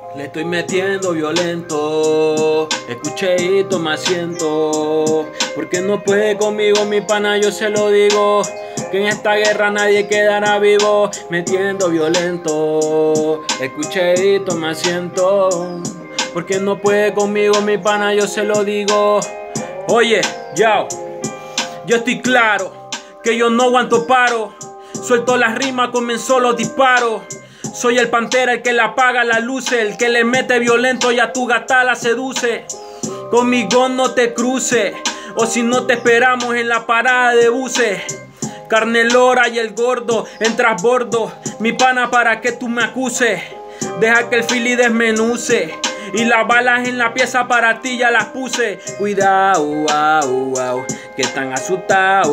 Le estoy metiendo violento, escuché y toma asiento, porque no puede conmigo mi pana, yo se lo digo, que en esta guerra nadie quedará vivo. Metiendo violento, escuché y toma asiento, porque no puede conmigo mi pana, yo se lo digo. Oye, yo estoy claro, que yo no aguanto paro, suelto las rimas, comenzó los disparos. Soy el Pantera, el que le apaga las luces, el que le mete violento y a tu gata la seduce. Conmigo no te cruces, o si no te esperamos en la parada de buses. Carnelora y el gordo en trasbordo, mi pana, para que tú me acuses. Deja que el fili desmenuce, y las balas en la pieza para ti ya las puse. Cuidado, que están asustados,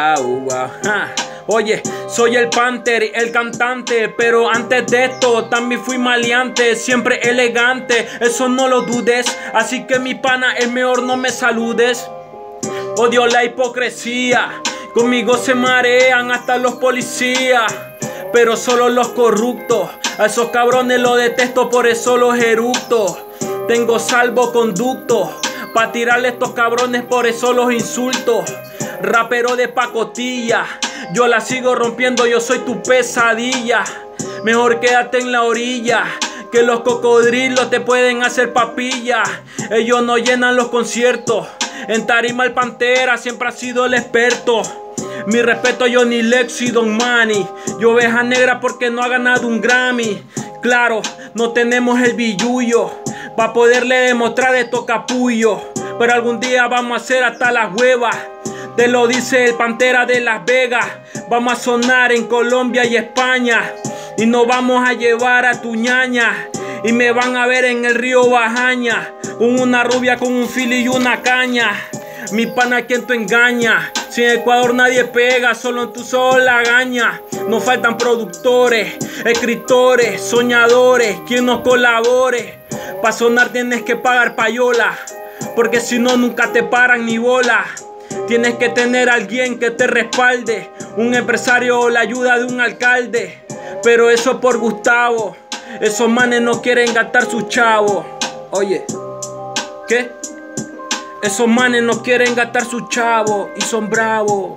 Oye, soy el Panther, el cantante, pero antes de esto también fui maleante, siempre elegante, eso no lo dudes. Así que mi pana, es mejor no me saludes. Odio la hipocresía, conmigo se marean hasta los policías, pero solo los corruptos, a esos cabrones los detesto, por eso los eructo. Tengo salvoconducto pa' tirarle a estos cabrones, por eso los insulto. Rapero de pacotilla, yo la sigo rompiendo, yo soy tu pesadilla. Mejor quédate en la orilla, que los cocodrilos te pueden hacer papilla. Ellos no llenan los conciertos, en tarima el Pantera siempre ha sido el experto. Mi respeto a Johnny Lex y Don Manny, yo oveja negra porque no ha ganado un Grammy. Claro, no tenemos el billullo pa' poderle demostrar estos capullos, pero algún día vamos a hacer hasta las huevas. Te lo dice el Pantera de Las Vegas. Vamos a sonar en Colombia y España, y nos vamos a llevar a tu ñaña, y me van a ver en el río Bajaña, con una rubia, con un fili y una caña. Mi pana, ¿quién tú engañas? Si en Ecuador nadie pega, solo en tu sola gaña. Nos faltan productores, escritores, soñadores, quien nos colabore. Pa' sonar tienes que pagar payola, porque si no nunca te paran ni bola. Tienes que tener a alguien que te respalde, un empresario o la ayuda de un alcalde. Pero eso por Gustavo, esos manes no quieren gastar sus chavos. Oye, ¿qué? Esos manes no quieren gastar sus chavos y son bravos.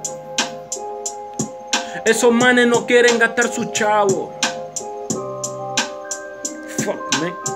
Esos manes no quieren gastar sus chavos. Fuck, man.